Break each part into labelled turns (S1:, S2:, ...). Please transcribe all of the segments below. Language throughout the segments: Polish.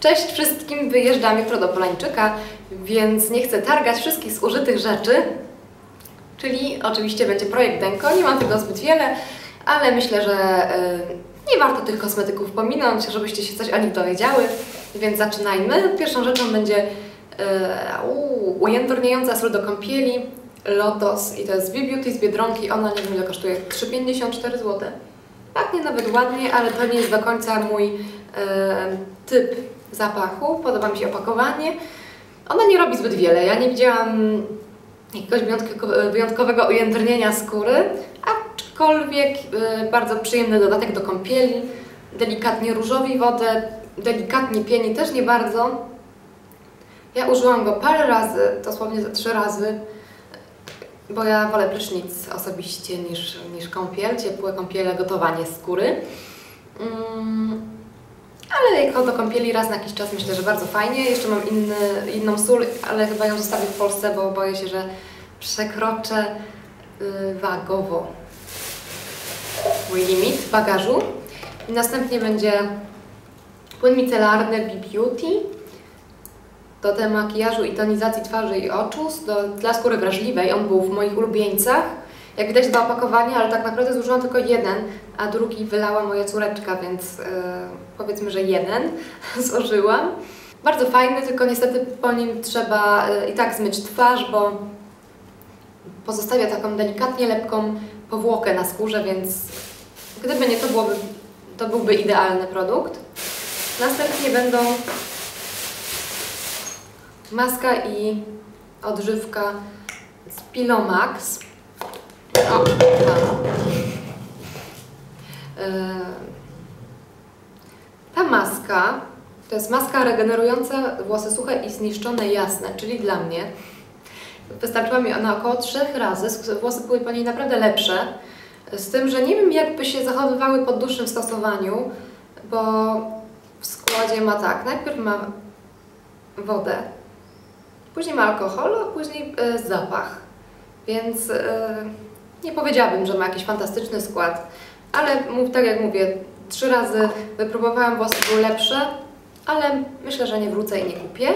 S1: Cześć wszystkim, wyjeżdżam jutro do Polańczyka, więc nie chcę targać wszystkich zużytych rzeczy, czyli oczywiście będzie projekt Denko. Nie mam tego zbyt wiele, ale myślę, że nie warto tych kosmetyków pominąć, żebyście się coś o nich dowiedziały, więc zaczynajmy. Pierwszą rzeczą będzie ujędrniająca sól do kąpieli Lotos i to jest V-Beauty z Biedronki. Ona nie wiem ile kosztuje, 3,54 zł. Pachnie nawet ładnie, ale to nie jest do końca mój typ zapachu. Podoba mi się opakowanie. Ona nie robi zbyt wiele. Ja nie widziałam jakiegoś wyjątkowego ujędrnienia skóry, aczkolwiek bardzo przyjemny dodatek do kąpieli. Delikatnie różowi wodę, delikatnie pieni, też nie bardzo. Ja użyłam go parę razy, dosłownie 3 razy, bo ja wolę prysznic osobiście niż kąpiel, ciepłe kąpiele, gotowanie skóry. Ale jako do kąpieli raz na jakiś czas myślę, że bardzo fajnie. Jeszcze mam inną sól, ale chyba ją zostawię w Polsce, bo boję się, że przekroczę wagowo mój limit bagażu. I następnie będzie płyn micelarny V-Beauty do demakijażu i tonizacji twarzy i oczu dla skóry wrażliwej. On był w moich ulubieńcach. Jak widać do opakowania, ale tak naprawdę zużyłam tylko jeden, a drugi wylała moja córeczka, więc powiedzmy, że jeden zużyłam. Bardzo fajny, tylko niestety po nim trzeba i tak zmyć twarz, bo pozostawia taką delikatnie lepką powłokę na skórze, więc gdyby nie to, to byłby idealny produkt. Następnie będą maska i odżywka z Pilomax. O, ta maska to jest maska regenerująca włosy suche i zniszczone jasne, czyli dla mnie. Wystarczyła mi ona około 3 razy, włosy były po niej naprawdę lepsze. Z tym, że nie wiem jakby się zachowywały po dłuższym stosowaniu, bo w składzie ma tak, najpierw ma wodę, później ma alkohol, a później zapach. Więc nie powiedziałabym, że ma jakiś fantastyczny skład, ale tak jak mówię, 3 razy wypróbowałam, włosy były lepsze, ale myślę, że nie wrócę i nie kupię.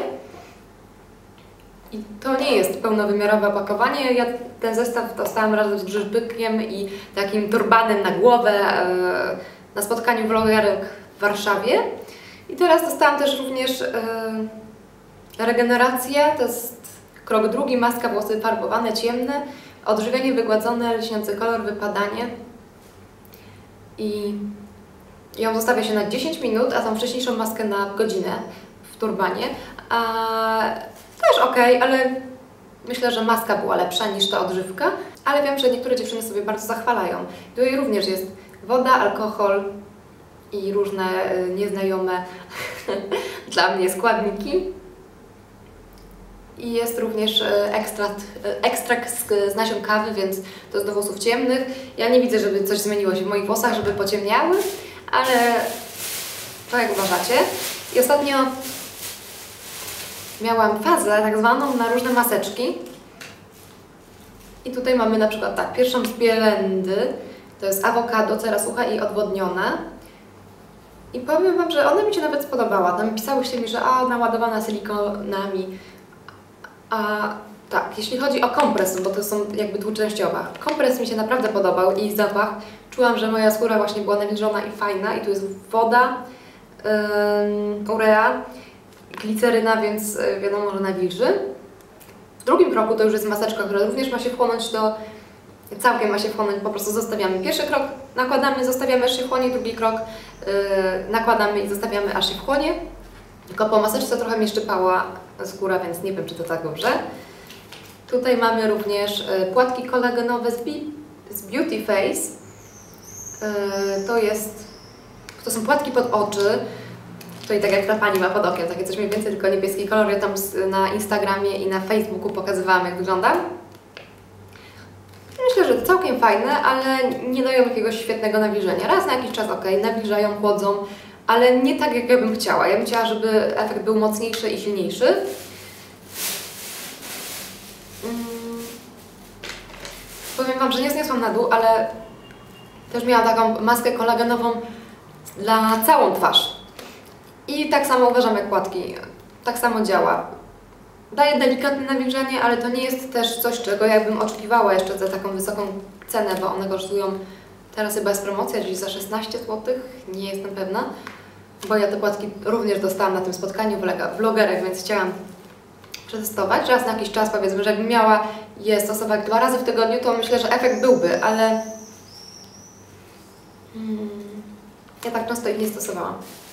S1: I to nie jest pełnowymiarowe opakowanie. Ja ten zestaw dostałam razem z grzybykiem i takim turbanem na głowę na spotkaniu vlogerek w Warszawie. I teraz dostałam też również regenerację, to jest krok drugi, maska, włosy farbowane, ciemne, odżywienie, wygładzone, lśniący kolor, wypadanie. I ją zostawia się na 10 minut, a tą wcześniejszą maskę na godzinę w turbanie. Też ok, ale myślę, że maska była lepsza niż ta odżywka, ale wiem, że niektóre dziewczyny sobie bardzo zachwalają. Tutaj również jest woda, alkohol i różne nieznajome dla mnie składniki. I jest również ekstrakt z nasion kawy, więc to jest do włosów ciemnych. Ja nie widzę, żeby coś zmieniło się w moich włosach, żeby pociemniały, ale to jak uważacie. I ostatnio miałam fazę tak zwaną na różne maseczki. I tutaj mamy na przykład tak, pierwszą z Bielendy, to jest awokado, cera sucha i odwodniona. I powiem Wam, że ona mi się nawet spodobała. Tam pisałyście mi, że naładowana silikonami. A tak, jeśli chodzi o kompres, bo to są jakby dwuczęściowa. Kompres mi się naprawdę podobał i zapach. Czułam, że moja skóra właśnie była nawilżona i fajna. I tu jest woda, urea, gliceryna, więc wiadomo, że nawilży. W drugim kroku to już jest maseczka, która również ma się wchłonąć całkiem ma się wchłonąć, po prostu zostawiamy. Pierwszy krok nakładamy, zostawiamy, aż się wchłonie, drugi krok nakładamy i zostawiamy, aż się wchłonie. Tylko po maseczce trochę mnie szczypała skóra, więc nie wiem, czy to tak dobrze. Tutaj mamy również płatki kolagenowe z Beauty Face. To są płatki pod oczy. Tutaj tak jak ta pani ma pod okiem, takie coś mniej więcej, tylko niebieski kolor. Ja tam na Instagramie i na Facebooku pokazywałam, jak wygląda. Myślę, że całkiem fajne, ale nie dają jakiegoś świetnego nawilżenia. Raz na jakiś czas ok, nawilżają, chłodzą, ale nie tak, jak ja bym chciała. Ja bym chciała, żeby efekt był mocniejszy i silniejszy. Powiem Wam, że nie zniosłam na dół, ale też miała taką maskę kolagenową dla całą twarz. I tak samo uważam jak płatki. Tak samo działa. Daje delikatne nawilżenie, ale to nie jest też coś, czego ja bym oczekiwała jeszcze za taką wysoką cenę, bo one kosztują, teraz chyba jest promocja, gdzieś za 16 zł, nie jestem pewna, bo ja te płatki również dostałam na tym spotkaniu vlogerek, więc chciałam przetestować. Raz na jakiś czas, powiedzmy, że jakbym miała je stosować 2 razy w tygodniu, to myślę, że efekt byłby, ale ja tak często ich nie stosowałam.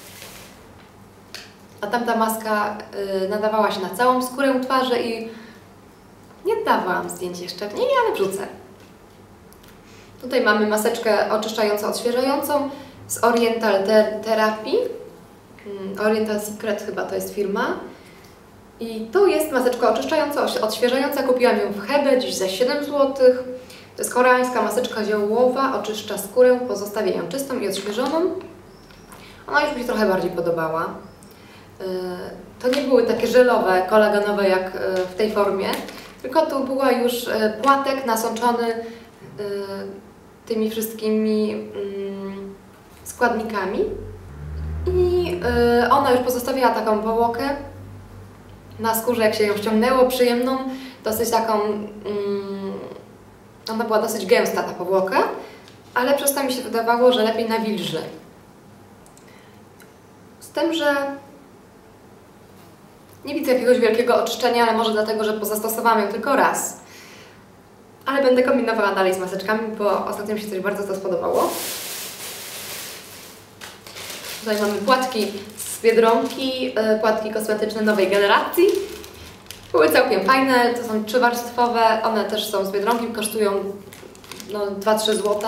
S1: A tamta maska nadawała się na całą skórę twarzy i nie dawałam zdjęć jeszcze w niej, ale wrzucę. Tutaj mamy maseczkę oczyszczającą, odświeżającą z Oriental Therapy. Oriental Secret chyba to jest firma. I to jest maseczka oczyszczająca, odświeżająca. Kupiłam ją w Hebe, dziś za 7 zł. To jest koreańska maseczka ziołowa, oczyszcza skórę, pozostawia ją czystą i odświeżoną. Ona już mi się trochę bardziej podobała. To nie były takie żelowe, kolagenowe jak w tej formie, tylko tu była już płatek nasączony tymi wszystkimi składnikami i ona już pozostawiała taką powłokę na skórze, jak się ją ściągnęło, przyjemną, dosyć taką, ona była dosyć gęsta ta powłoka, ale przez to mi się wydawało, że lepiej nawilży. Z tym, że nie widzę jakiegoś wielkiego oczyszczenia, ale może dlatego, że zastosowałam ją tylko raz. Ale będę kombinowała dalej z maseczkami, bo ostatnio mi się coś bardzo to spodobało. Tutaj mamy płatki z Biedronki, płatki kosmetyczne nowej generacji. Były całkiem fajne, to są 3-warstwowe, one też są z Biedronki, kosztują no, 2-3 zł.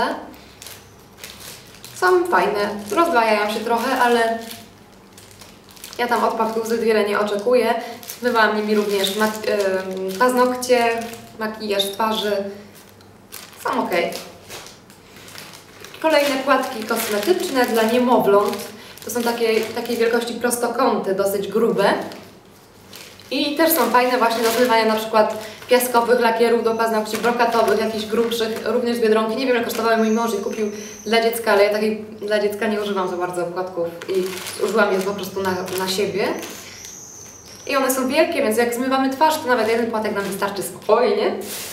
S1: Są fajne, rozdwajają się trochę, ale ja tam odpadków zbyt wiele nie oczekuję. Zmywałam nimi również paznokcie, makijaż twarzy. Są ok. Kolejne płatki kosmetyczne dla niemowląt. To są takiej wielkości prostokąty, dosyć grube. I też są fajne właśnie do zmywania na przykład piaskowych lakierów do paznokci, brokatowych, jakichś grubszych, również z Biedronki. Nie wiem, ile kosztowały, mój mąż je kupił dla dziecka, ale ja takiej dla dziecka nie używam za bardzo płatków i użyłam je po prostu na siebie. I one są wielkie, więc jak zmywamy twarz, to nawet jeden płatek nam wystarczy spokojnie.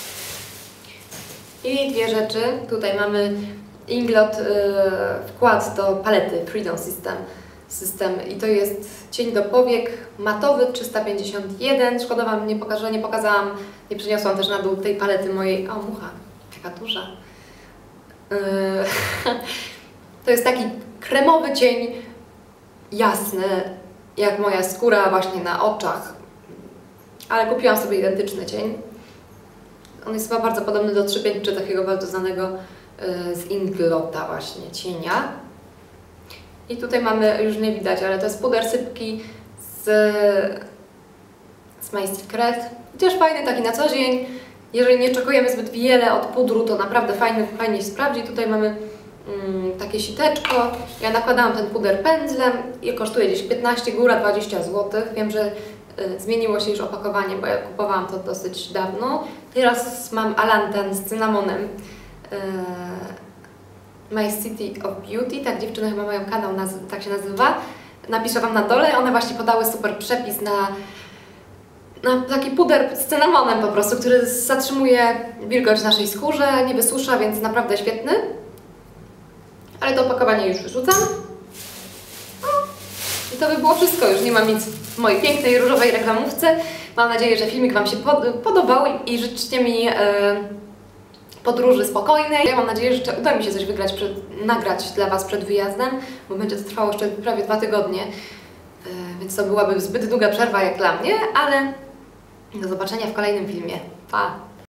S1: I 2 rzeczy. Tutaj mamy Inglot wkład do palety Freedom System i to jest cień do powiek matowy 351. Szkoda Wam, nie pokazałam, nie przyniosłam też na dół tej palety mojej. O, mucha, taka duża. To jest taki kremowy cień, jasny, jak moja skóra właśnie na oczach. Ale kupiłam sobie identyczny cień. On jest chyba bardzo podobny do 353, takiego bardzo znanego z Inglota właśnie cienia. I tutaj mamy, już nie widać, ale to jest puder sypki z My Secret. Też fajny, taki na co dzień. Jeżeli nie oczekujemy zbyt wiele od pudru, to naprawdę fajnie się sprawdzi. Tutaj mamy takie siteczko. Ja nakładałam ten puder pędzlem i kosztuje gdzieś 15, góra 20 zł. Wiem, że zmieniło się już opakowanie, bo ja kupowałam to dosyć dawno. Teraz mam Alantan z cynamonem. My City of Beauty, tak dziewczyny chyba mają kanał, tak się nazywa. Napiszę Wam na dole, one właśnie podały super przepis na taki puder z cynamonem po prostu, który zatrzymuje wilgoć w naszej skórze, nie wysusza, więc naprawdę świetny. Ale to opakowanie już wyrzucam. No. I to by było wszystko, już nie mam nic w mojej pięknej różowej reklamówce. Mam nadzieję, że filmik Wam się podobał i życzcie mi podróży spokojnej. Ja mam nadzieję, że uda mi się coś nagrać dla Was przed wyjazdem, bo będzie to trwało jeszcze prawie 2 tygodnie, więc to byłaby zbyt długa przerwa jak dla mnie, ale do zobaczenia w kolejnym filmie. Pa!